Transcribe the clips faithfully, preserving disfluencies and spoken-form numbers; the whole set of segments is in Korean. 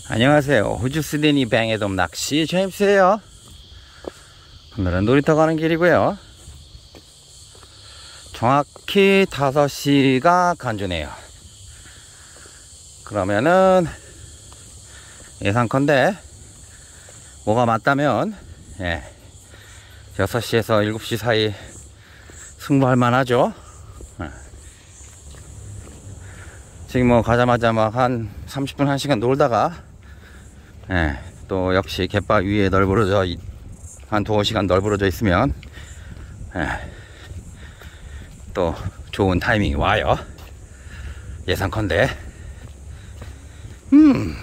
안녕하세요. 호주 시드니 뱅에돔 낚시 제임스예요. 오늘은 놀이터 가는 길이고요. 정확히 다섯 시가 간주네요. 그러면은 예상컨대 뭐가 맞다면 예, 여섯 시에서 일곱 시 사이 승부할 만하죠. 예. 지금 뭐 가자마자 막 한 삼십 분 한 시간 놀다가 예, 또 역시 갯바 위에 널브러져 한 두어 시간 널브러져 있으면 예, 또 좋은 타이밍이 와요. 예상컨대 음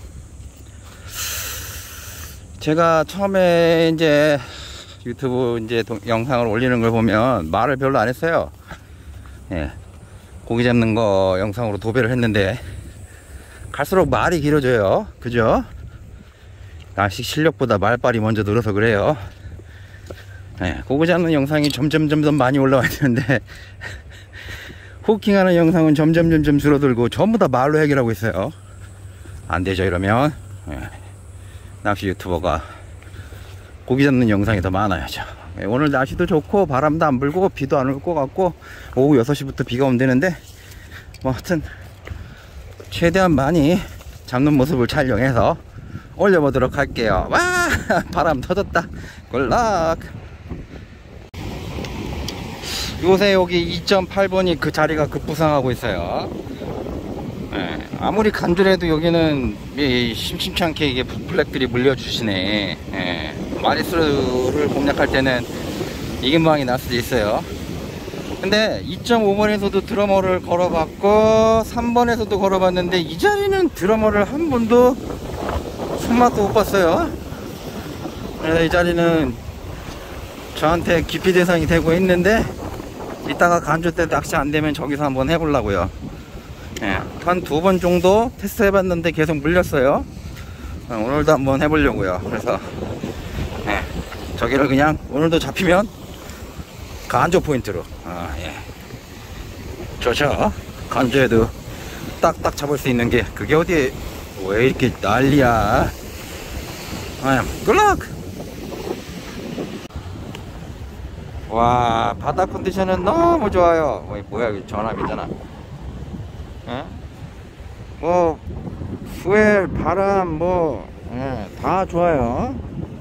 제가 처음에 이제 유튜브 이제 동, 영상을 올리는 걸 보면 말을 별로 안 했어요. 예, 고기 잡는 거 영상으로 도배를 했는데 갈수록 말이 길어져요. 그죠? 낚시 실력보다 말빨이 먼저 늘어서 그래요. 네, 고기 잡는 영상이 점점 점점 많이 올라와야 되는데 호킹하는 영상은 점점 점점 줄어들고 전부 다 말로 해결하고 있어요. 안 되죠 이러면. 네, 낚시 유튜버가 고기 잡는 영상이 더 많아야죠. 네, 오늘 날씨도 좋고 바람도 안 불고 비도 안 올 것 같고 오후 여섯 시부터 비가 온다는데 뭐 하여튼 최대한 많이 잡는 모습을 촬영해서 올려보도록 할게요. 와, 바람 터졌다. 꼴락. 요새 여기 이 점 팔 번이 그 자리가 급부상하고 있어요. 네, 아무리 간주해도 여기는 심심치 않게 이게 블랙들이 물려주시네. 네, 마리수를 공략할 때는 이긴방이 날 수도 있어요. 근데 이 점 오 번에서도 드러머를 걸어봤고 삼 번에서도 걸어봤는데 이 자리는 드러머를 한 번도 손맛도 못 봤어요. 그래서 이 자리는 저한테 기피 대상이 되고 있는데 이따가 간주 때 낚시 안 되면 저기서 한번 해보려고요. 예, 한 두 번 정도 테스트 해봤는데 계속 물렸어요. 오늘도 한번 해보려고요. 그래서 예, 저기를 그냥 오늘도 잡히면 간주 포인트로 아, 예. 좋죠. 간주에도 딱딱 잡을 수 있는 게 그게 어디 왜 이렇게 난리야. 아, 꿀락. 와, 바다 컨디션은 너무 좋아요. 어이, 뭐야, 이거 전압이잖아. 예? 뭐 스웰 바람 뭐 예, 다 좋아요.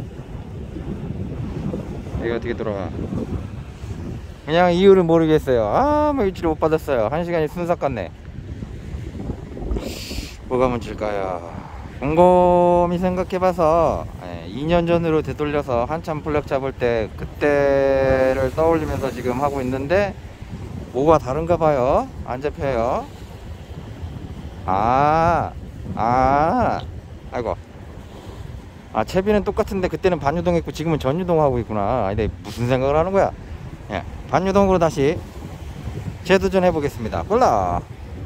이거 어떻게 들어가? 그냥 이유를 모르겠어요. 아, 뭐 일치를 못 받았어요. 한 시간이 순삭 같네. 뭐가 문제일까요? 곰곰이 생각해봐서 이 년 전으로 되돌려서 한참 블랙 잡을 때 그때를 떠올리면서 지금 하고 있는데 뭐가 다른가 봐요. 안 잡혀요. 아, 아, 아이고. 아, 채비는 똑같은데 그때는 반유동 했고 지금은 전유동 하고 있구나. 아니, 내가 무슨 생각을 하는 거야? 예, 반유동으로 다시 재도전 해보겠습니다. 골라.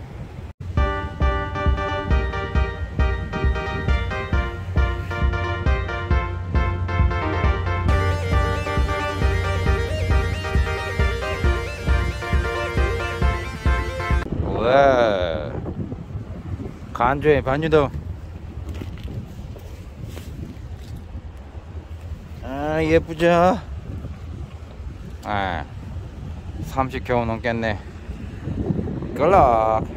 와, 간주의 반유동. 아, 예쁘죠? 아, 삼십 겨우 넘겠네. 끌락.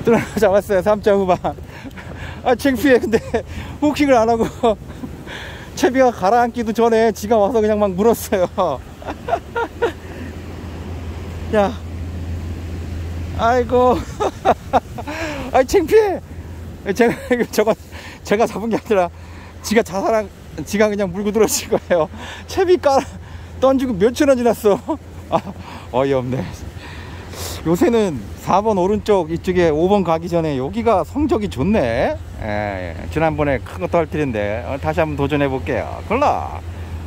또 하나 잡았어요. 삼 자 후반. 아 창피해. 근데 후킹을 안 하고 채비가 가라앉기도 전에 지가 와서 그냥 막 물었어요. 야, 아이고. 아 창피해. 제가 저거 제가 잡은 게 아니라 지가 자살한, 지가 그냥 물고 들어오신 거예요. 채비 깔아 던지고 몇초나 지났어. 아, 어이없네. 요새는 사 번 오른쪽 이쪽에 오 번 가기 전에 여기가 성적이 좋네. 예, 예. 지난번에 큰 거 떨어뜨린데 어, 다시 한번 도전해 볼게요. 골라.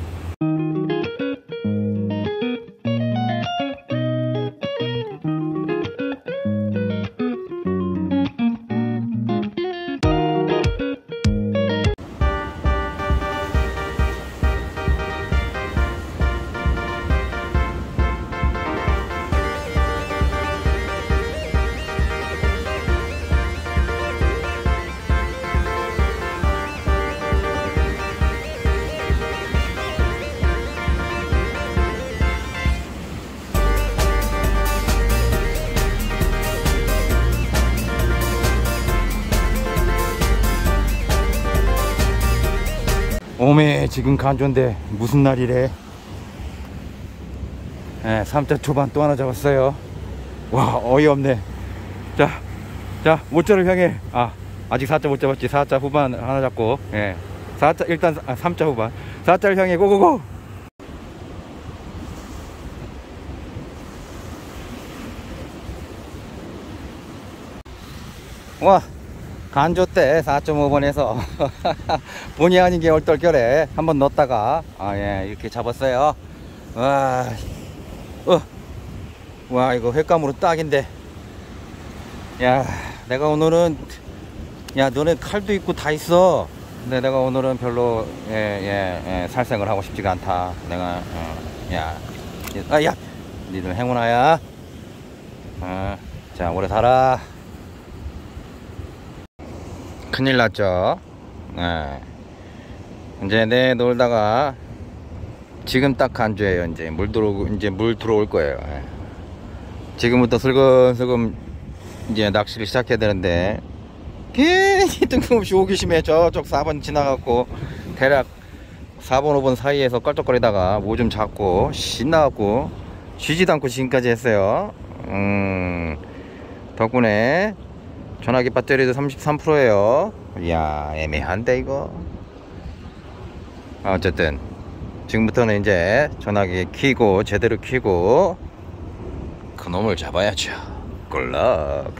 오메, 지금 간조인데 무슨 날이래? 예, 삼 자 초반 또 하나 잡았어요. 와, 어이없네. 자, 자, 오 자를 향해. 아, 아직 사 자 못 잡았지. 사 자 후반 하나 잡고, 예, 사 자 일단 아, 삼 자 후반 사 자를 향해 고고고. 와, 간조 때 사 점 오 번에서 본의 아니게 얼떨결에 한번 넣었다가 아, 예, 이렇게 잡았어요. 와, 어, 와, 이거 횟감으로 딱인데. 야, 내가 오늘은, 야, 너네 칼도 있고 다 있어. 근데 내가 오늘은 별로 예, 예, 예, 살생을 하고 싶지가 않다. 내가 어, 야, 아, 야, 니들 행운아야. 어, 자, 오래 살아. 큰일 났죠. 네. 이제 내 놀다가 지금 딱 간주예요. 이제 물 들어오고 이제 물 들어올 거예요. 네. 지금부터 슬금슬금 이제 낚시를 시작해야 되는데 괜히 뜬금없이 호기심에 저쪽 사 번 지나갔고 대략 사 번 오 번 사이에서 껄쩍거리다가 뭐 좀 잡고 신나갖고 쉬지도 않고 지금까지 했어요. 음, 덕분에 전화기 배터리도 삼십삼 퍼센트예요 이야, 애매한데 이거. 어쨌든 지금부터는 이제 전화기 켜고 제대로 켜고 그놈을 잡아야죠. 꿀럭.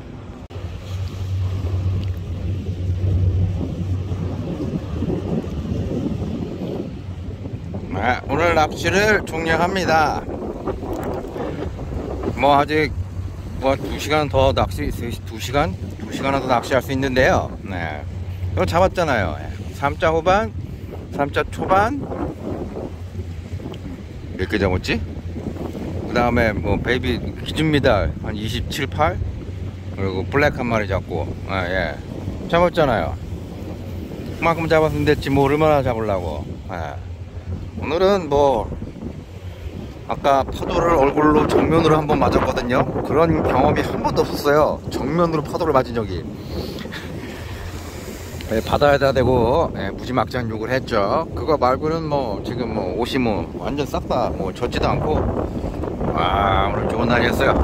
아, 오늘 낚시를 종료합니다. 뭐 아직 뭐 두 시간 더 낚시, 두 시간? 두 시간 더 낚시할 수 있는데요. 네. 이거 잡았잖아요. 삼 자 후반, 삼 자 초반. 몇 개 잡았지? 그 다음에 뭐 베이비 기준미달 한 이십칠, 팔. 그리고 블랙 한 마리 잡고. 아, 예. 잡았잖아요. 그만큼 잡았으면 됐지 뭐 얼마나 잡으려고. 예. 오늘은 뭐 아까 파도를 얼굴로 정면으로 한번 맞았거든요. 그런 경험이 한 번도 없었어요. 정면으로 파도를 맞은 적이. 네, 바다에다 대고 네, 무지막지한 욕을 했죠. 그거 말고는 뭐 지금 뭐 옷이 뭐 완전 싹 다 뭐 젖지도 않고. 아, 오늘 좋은 날이었어요.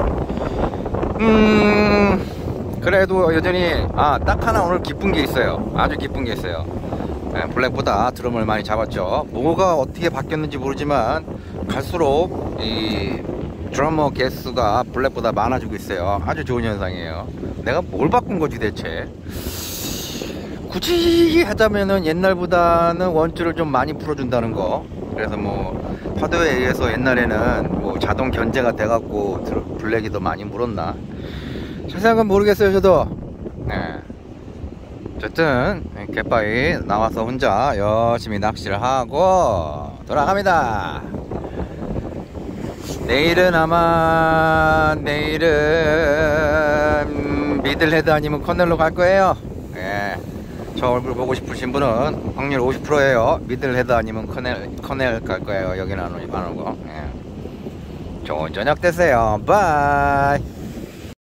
음, 그래도 여전히 아, 딱 하나 오늘 기쁜 게 있어요. 아주 기쁜 게 있어요. 네, 블랙보다 드럼을 많이 잡았죠. 뭐가 어떻게 바뀌었는지 모르지만 갈수록 이 드러머 개수가 블랙보다 많아지고 있어요. 아주 좋은 현상이에요. 내가 뭘 바꾼 거지 대체? 굳이 하자면은 옛날보다는 원줄을 좀 많이 풀어준다는 거. 그래서 뭐 파도에 의해서 옛날에는 뭐 자동 견제가 돼갖고 블랙이 더 많이 물었나? 자세한 건 모르겠어요 저도. 네. 어쨌든 갯바위 나와서 혼자 열심히 낚시를 하고 돌아갑니다. 내일은 아마 내일은 미들헤드 아니면 커넬로 갈 거예요. 예. 저 얼굴 보고 싶으신 분은 확률 오십 퍼센트예요 미들헤드 아니면 커넬, 커넬 갈 거예요. 여기는 안 오고. 예. 좋은 저녁 되세요. 바이.